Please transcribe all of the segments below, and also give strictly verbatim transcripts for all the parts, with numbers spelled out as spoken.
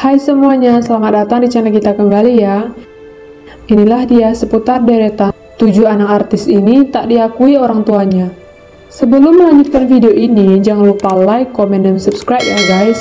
Hai semuanya, selamat datang di channel kita kembali ya. Inilah dia seputar deretan tujuh anak artis ini tak diakui orang tuanya. Sebelum melanjutkan video ini, jangan lupa like, komen, dan subscribe ya guys.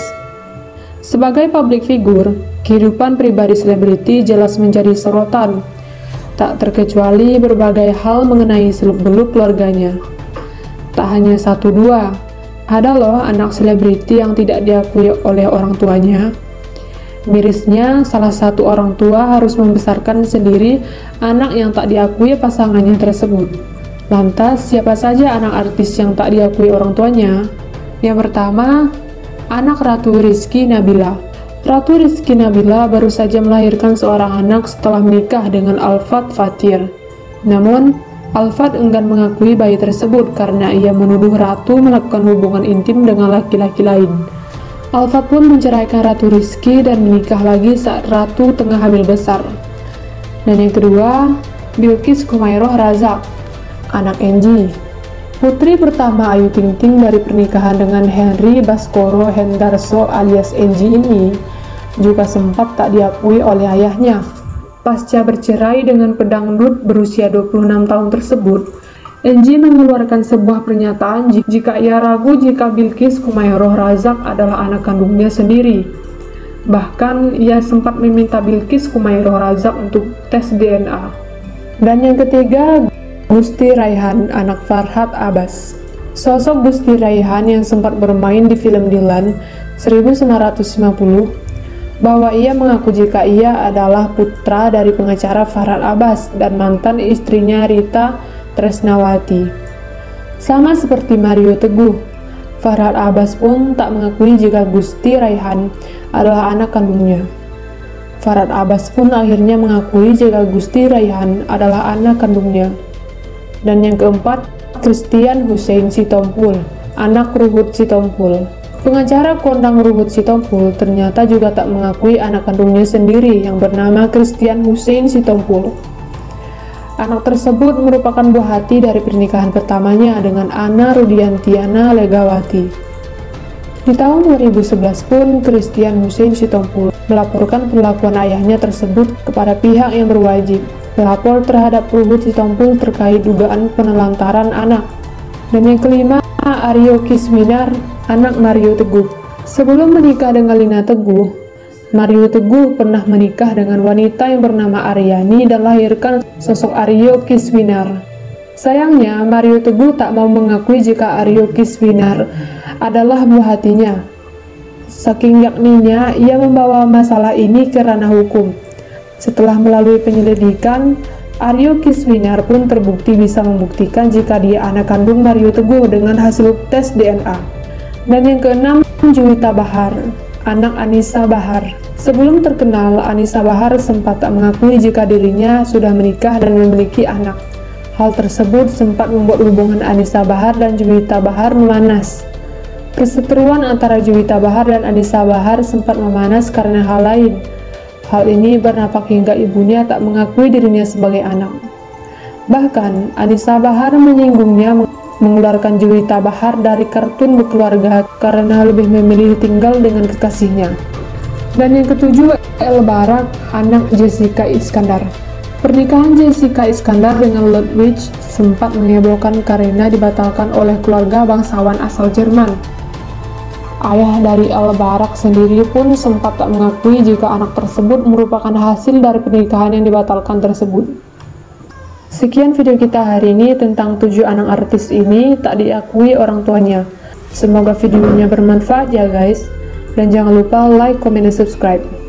Sebagai public figure, kehidupan pribadi selebriti jelas menjadi sorotan. Tak terkecuali berbagai hal mengenai seluk-beluk keluarganya. Tak hanya satu dua, ada loh anak selebriti yang tidak diakui oleh orang tuanya. Mirisnya, salah satu orang tua harus membesarkan sendiri anak yang tak diakui pasangannya tersebut. Lantas, siapa saja anak artis yang tak diakui orang tuanya? Yang pertama, anak Ratu Rizky Nabila. Ratu Rizky Nabila baru saja melahirkan seorang anak setelah menikah dengan Alfat Fathir. Namun, Alfat enggan mengakui bayi tersebut karena ia menuduh Ratu melakukan hubungan intim dengan laki-laki lain. Alfat pun menceraikan Ratu Rizky dan menikah lagi saat Ratu tengah hamil besar. Dan yang kedua, Bilqis Khumairah Razak, anak Enji. Putri pertama Ayu Ting Ting dari pernikahan dengan Henry Baskoro Hendarso alias Enji ini juga sempat tak diakui oleh ayahnya. Pasca bercerai dengan pedangdut berusia dua puluh enam tahun tersebut, Enji mengeluarkan sebuah pernyataan jika ia ragu jika Bilqis Khumairah Razak adalah anak kandungnya sendiri. Bahkan ia sempat meminta Bilqis Khumairah Razak untuk tes D N A. Dan yang ketiga, Gusti Raihan, anak Farhad Abbas. Sosok Gusti Raihan yang sempat bermain di film Dilan seribu sembilan ratus lima puluh, bahwa ia mengaku jika ia adalah putra dari pengacara Farhad Abbas dan mantan istrinya Rita Tresnawati. Sama seperti Mario Teguh, Farhad Abbas pun tak mengakui jika Gusti Raihan adalah anak kandungnya. Farhad Abbas pun akhirnya mengakui jika Gusti Raihan adalah anak kandungnya. Dan yang keempat, Christian Hussein Sitompul, anak Ruhut Sitompul. Pengacara kondang Ruhut Sitompul ternyata juga tak mengakui anak kandungnya sendiri yang bernama Christian Hussein Sitompul. Anak tersebut merupakan buah hati dari pernikahan pertamanya dengan Ana Rudiantiana Legawati. Di tahun dua ribu sebelas pun, Christian Hussein Sitompul melaporkan perlakuan ayahnya tersebut kepada pihak yang berwajib. Pelapor terhadap Ruhut Sitompul terkait dugaan penelantaran anak. Dan yang kelima, Aryo Kiswinar, anak Mario Teguh. Sebelum menikah dengan Lina Teguh, Mario Teguh pernah menikah dengan wanita yang bernama Aryani dan lahirkan sosok Aryo Kiswinar. Sayangnya, Mario Teguh tak mau mengakui jika Aryo Kiswinar adalah buah hatinya. Saking yakninya, ia membawa masalah ini ke ranah hukum. Setelah melalui penyelidikan, Aryo Kiswinar pun terbukti bisa membuktikan jika dia anak kandung Mario Teguh dengan hasil tes D N A. Dan yang keenam, Juwita Bahar, anak Anissa Bahar. Sebelum terkenal, Anissa Bahar sempat tak mengakui jika dirinya sudah menikah dan memiliki anak. Hal tersebut sempat membuat hubungan Anissa Bahar dan Juwita Bahar memanas. Perseteruan antara Juwita Bahar dan Anissa Bahar sempat memanas karena hal lain. Hal ini berdampak hingga ibunya tak mengakui dirinya sebagai anak. Bahkan, Anissa Bahar menyinggungnya mengeluarkan Juwita Bahar dari kartun berkeluarga karena lebih memilih tinggal dengan kekasihnya. Dan yang ketujuh, El Barak, anak Jessica Iskandar. Pernikahan Jessica Iskandar dengan Ludwig sempat menghebohkan karena dibatalkan oleh keluarga bangsawan asal Jerman. Ayah dari El Barak sendiri pun sempat tak mengakui jika anak tersebut merupakan hasil dari pernikahan yang dibatalkan tersebut. Sekian video kita hari ini tentang tujuh anak artis ini tak diakui orang tuanya. Semoga videonya bermanfaat ya guys. Dan jangan lupa like, comment, dan subscribe.